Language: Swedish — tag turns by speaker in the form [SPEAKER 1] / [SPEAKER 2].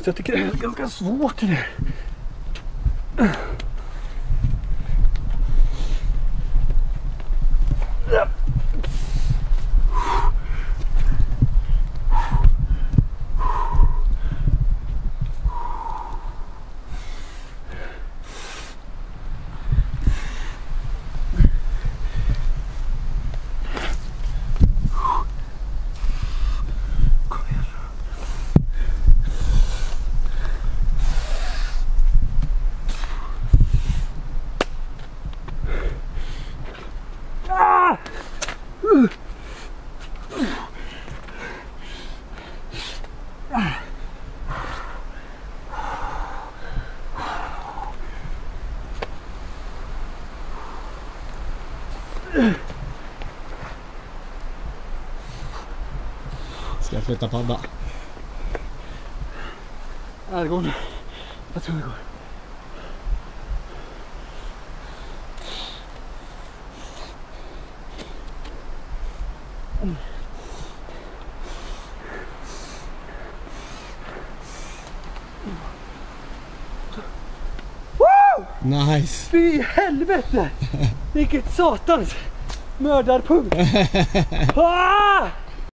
[SPEAKER 1] Så jag tycker det är ganska svårt det.
[SPEAKER 2] Ska jag flytta padda?
[SPEAKER 1] Ja, det går nu. Jag tror det går.
[SPEAKER 2] Nice!
[SPEAKER 1] Fy helvete! Vilket satans mördarpunkt! Ah!